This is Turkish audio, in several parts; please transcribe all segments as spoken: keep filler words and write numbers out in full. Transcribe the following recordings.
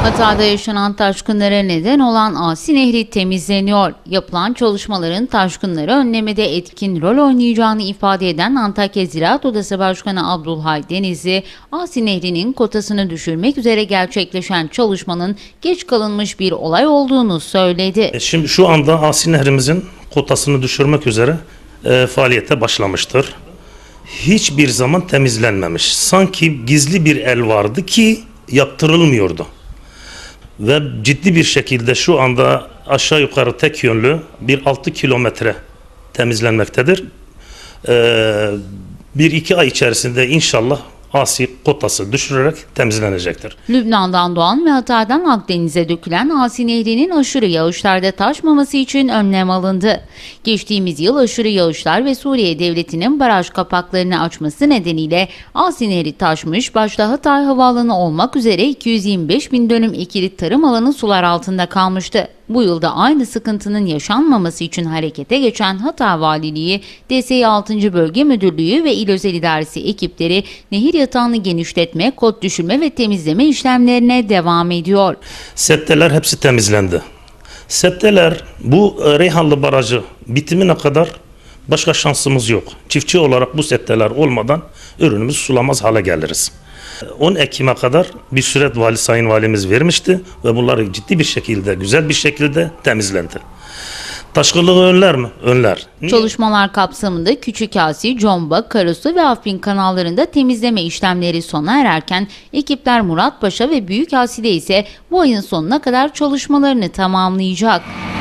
Hatay'da yaşanan taşkınlara neden olan Asi Nehri temizleniyor. Yapılan çalışmaların taşkınları önlemede etkin rol oynayacağını ifade eden Antakya Ziraat Odası Başkanı Abdulhay Denizli, Asi Nehri'nin kotasını düşürmek üzere gerçekleşen çalışmanın geç kalınmış bir olay olduğunu söyledi. Şimdi şu anda Asi Nehrimizin kotasını düşürmek üzere e, faaliyete başlamıştır. Hiçbir zaman temizlenmemiş. Sanki gizli bir el vardı ki yaptırılmıyordu. Ve ciddi bir şekilde şu anda aşağı yukarı tek yönlü bir altı kilometre temizlenmektedir. Ee, bir iki ay içerisinde inşallah Asi kotası düşürerek temizlenecektir. Lübnan'dan doğan ve Hatay'dan Akdeniz'e dökülen Asi Nehri'nin aşırı yağışlarda taşmaması için önlem alındı. Geçtiğimiz yıl aşırı yağışlar ve Suriye Devleti'nin baraj kapaklarını açması nedeniyle Asi Nehri taşmış, başta Hatay Havaalanı olmak üzere iki yüz yirmi beş bin dönüm ekili tarım alanı sular altında kalmıştı. Bu yılda aynı sıkıntının yaşanmaması için harekete geçen Hatay Valiliği, D S İ altıncı Bölge Müdürlüğü ve İl Özel İdaresi ekipleri nehir yatağını genişletme, kot düşürme ve temizleme işlemlerine devam ediyor. Septeler hepsi temizlendi. Septeler bu Reyhanlı Barajı bitimine kadar başka şansımız yok. Çiftçi olarak bu septeler olmadan ürünümüzü sulamaz hale geliriz. on Ekim'e kadar bir süre vali, Sayın Valimiz vermişti ve bunlar ciddi bir şekilde, güzel bir şekilde temizlendi. Taşkınlığı önler mi? Önler. Çalışmalar kapsamında Küçük Asi, Comba, Karasu ve Afrin kanallarında temizleme işlemleri sona ererken ekipler Muratpaşa ve Büyük Asi'de ise bu ayın sonuna kadar çalışmalarını tamamlayacak.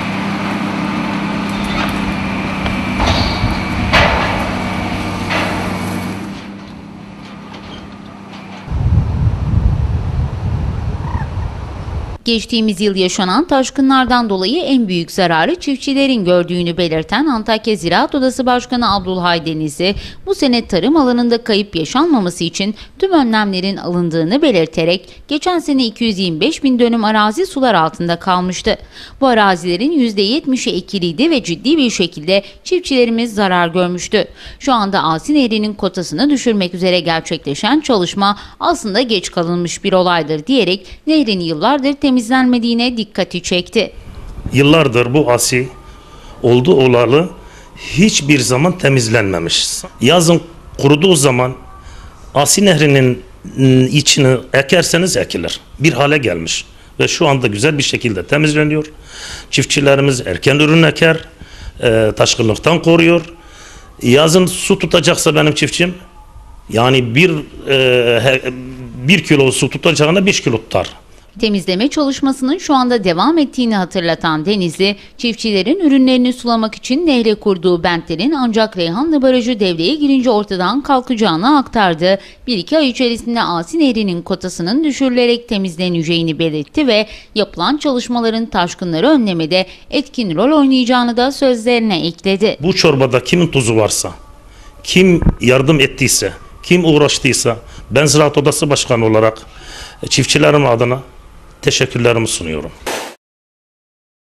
Geçtiğimiz yıl yaşanan taşkınlardan dolayı en büyük zararı çiftçilerin gördüğünü belirten Antakya Ziraat Odası Başkanı Abdulhay Denizli, bu sene tarım alanında kayıp yaşanmaması için tüm önlemlerin alındığını belirterek geçen sene iki yüz yirmi beş bin dönüm arazi sular altında kalmıştı. Bu arazilerin yüzde yetmişi ekiliydi ve ciddi bir şekilde çiftçilerimiz zarar görmüştü. Şu anda Asi Nehri'nin kotasını düşürmek üzere gerçekleşen çalışma aslında geç kalınmış bir olaydır diyerek nehrin yıllardır temizlenmediğine dikkati çekti. Yıllardır bu Asi oldu olalı hiçbir zaman temizlenmemiş. Yazın kuruduğu zaman Asi Nehri'nin içini ekerseniz ekilir. Bir hale gelmiş ve şu anda güzel bir şekilde temizleniyor. Çiftçilerimiz erken ürün eker, e, taşkınlıktan koruyor. Yazın su tutacaksa benim çiftçim, yani bir, e, bir kilo su tutacağına beş kilo tutar. Temizleme çalışmasının şu anda devam ettiğini hatırlatan Denizli, çiftçilerin ürünlerini sulamak için nehre kurduğu bentlerin ancak Reyhanlı Barajı devreye girince ortadan kalkacağını aktardı. Bir iki ay içerisinde Asi Nehri'nin kotasının düşürülerek temizleneceğini belirtti ve yapılan çalışmaların taşkınları önlemede etkin rol oynayacağını da sözlerine ekledi. Bu çorbada kimin tuzu varsa, kim yardım ettiyse, kim uğraştıysa ben Ziraat Odası Başkanı olarak çiftçilerim adına teşekkürlerimi sunuyorum.